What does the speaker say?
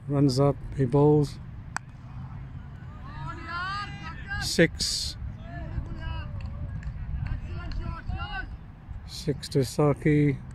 Runs up, he bowls. 6. 6 to Saqib.